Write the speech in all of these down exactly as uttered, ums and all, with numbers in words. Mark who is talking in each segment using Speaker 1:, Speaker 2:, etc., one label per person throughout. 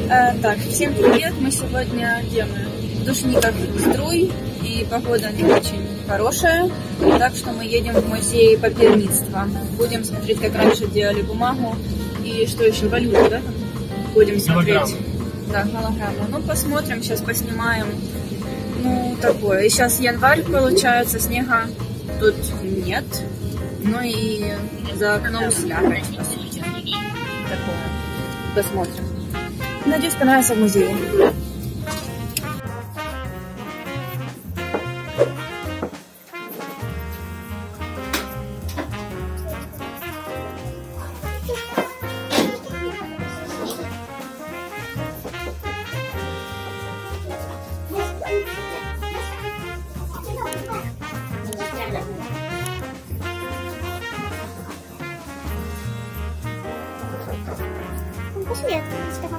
Speaker 1: А, так, всем привет! Мы сегодня где мы? В Душниках Струй, и погода не очень хорошая, так что мы едем в музей паперництва. Будем смотреть, как раньше делали бумагу и что еще, валюту, да? Будем смотреть. Голограммы. Да, голограмму. Ну, посмотрим, сейчас поснимаем. Ну, такое. И сейчас январь получается, снега тут нет. Ну и за окном слякоть, по сути. Такое. Посмотрим. Надеюсь, понравится в музее.
Speaker 2: Пошли, что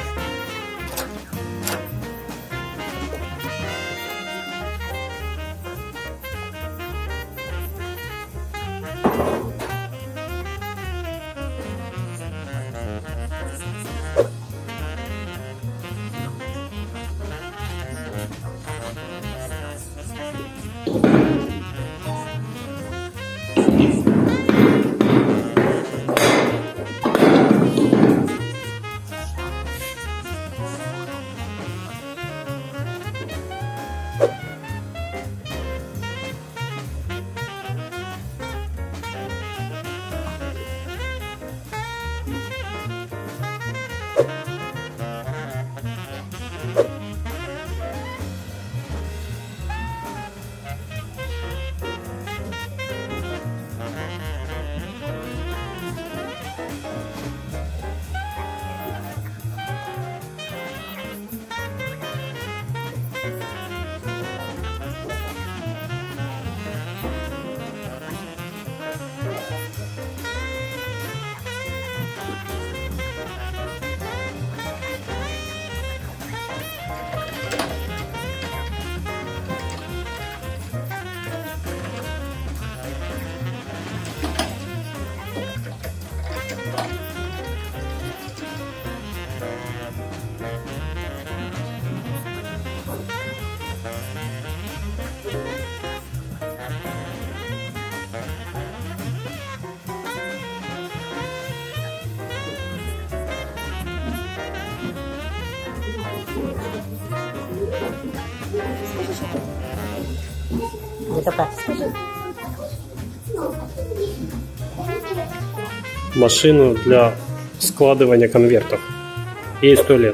Speaker 3: машину для складывания конвертов. Ей сто лет.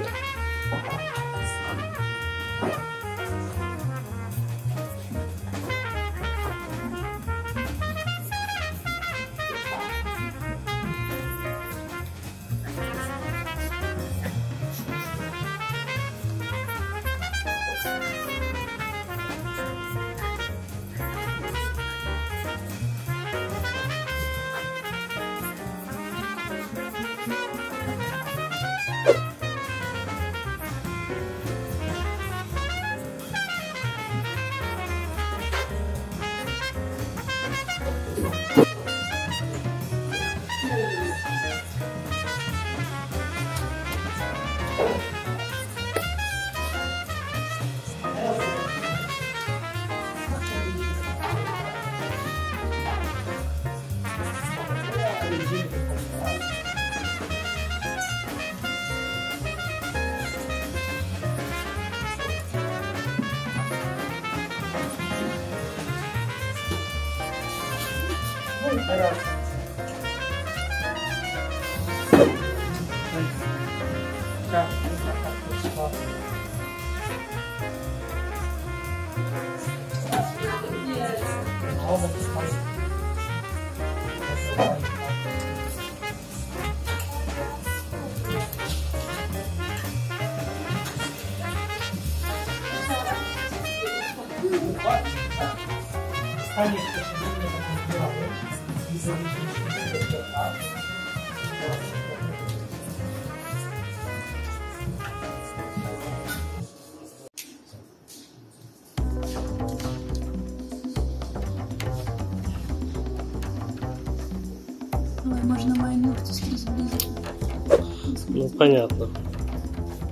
Speaker 1: Ой, можно мои ногти скрізь.
Speaker 3: Ну, понятно.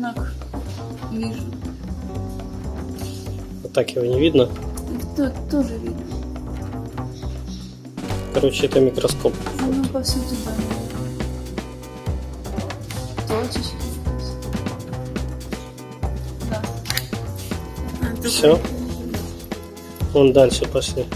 Speaker 1: знак вижу.
Speaker 3: Вот так его не видно.
Speaker 1: Тут тоже видно.
Speaker 3: Короче, это микроскоп.
Speaker 1: Ну, по сути, да. Точечки. Да. А,
Speaker 3: Все. Вон дальше пошли.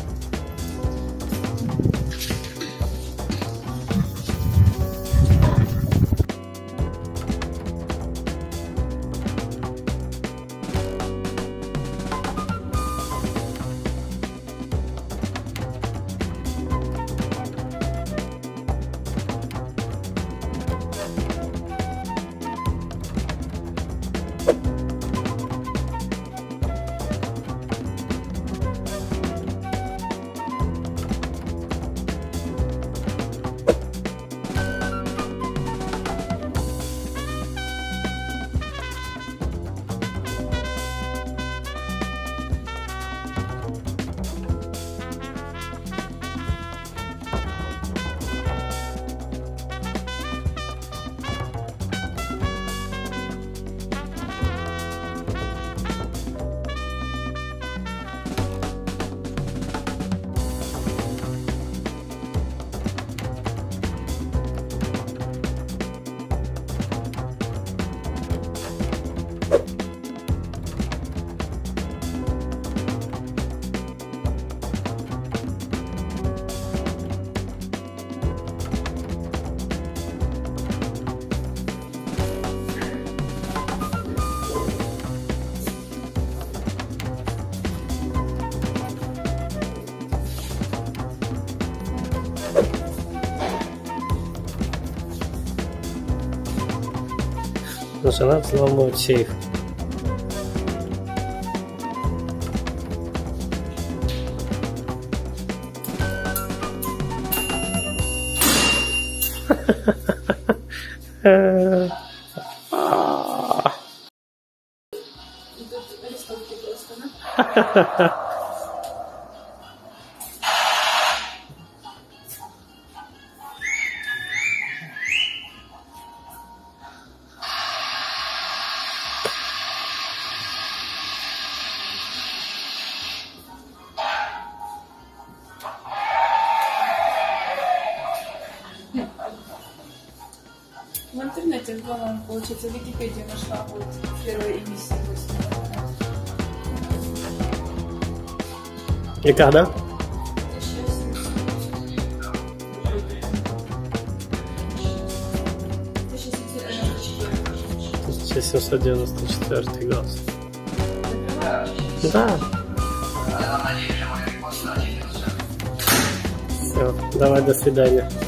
Speaker 3: Жена взломывает сейф.
Speaker 1: В интернете вдвоем, получается, Википедия нашла вот первой эмиссии восемь.
Speaker 3: И когда? тысяча семьсот девяносто четвёртый год. Да. Все, давай, до свидания.